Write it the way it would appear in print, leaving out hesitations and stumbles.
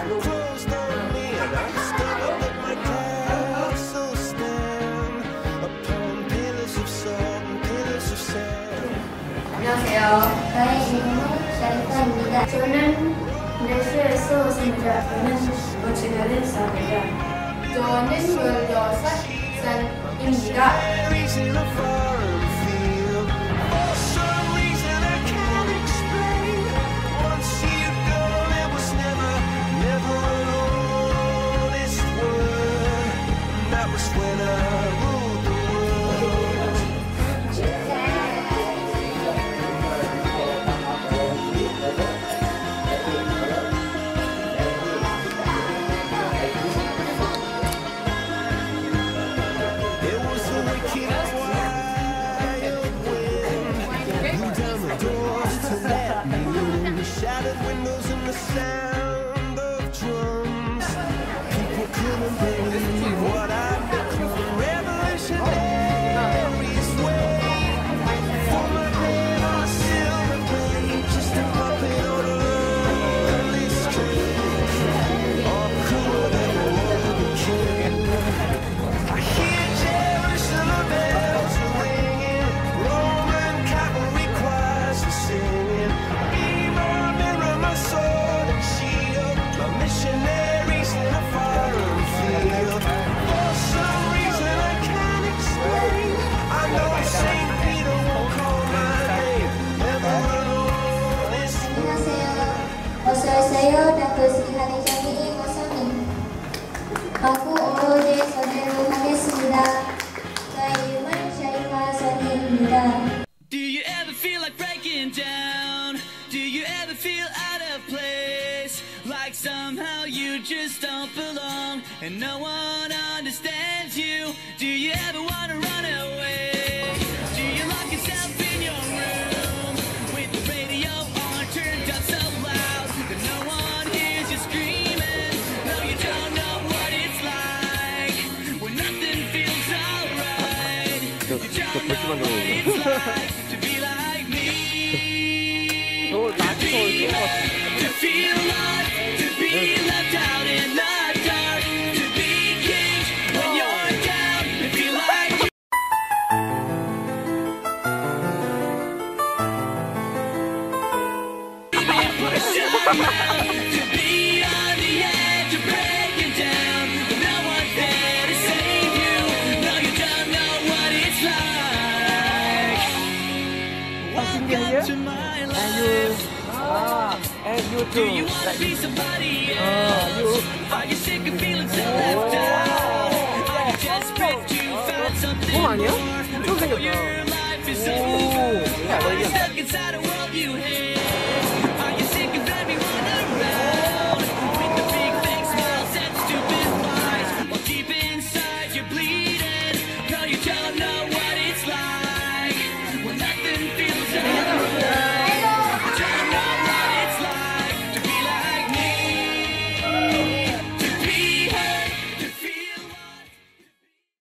안녕하세요. 저의 이름은 샤리카입니다. 저는 내수에서 왔습니다. 저는 어찌나는 사입니다. 저는 16살입니다. Shattered windows and the sound of drums. People couldn't believe what I'd become. Revolutionaries wait for my head on a silver plate, just a puppet on a lonely string. All cooler than the world became. I hear Jerusalem bells ringing, Roman cavalry choirs are singing. Missionaries in a foreign field. For some reason I can't explain, I know St. Peter won't call my name. Never alone this 안녕하세요. 어서오세요. 다크스리 한의장님 어서님. 하고 오로제 선회로 하겠습니다. 저의 이름은 샤리카 선희입니다. Do you ever feel like breaking down? Do you ever feel out of place? Like somehow you just don't belong and no one understands you. Do you ever wanna run away? Do you lock yourself in your room with the radio on turned up so loud that no one hears you screaming? No, you don't know what it's like when nothing feels alright. You don't know what it's like to be like me. To feel lost, to be left out in the dark, to be kings when you're down, to feel like to be on the edge of breaking down, but no one's there to save you. No, you don't know what it's like. Welcome to my life. And you Do you too. wanna be somebody else? Are you sick of feeling so left out? Are you desperate to find something more? Oh, your life is over. Are you stuck inside a world you hate?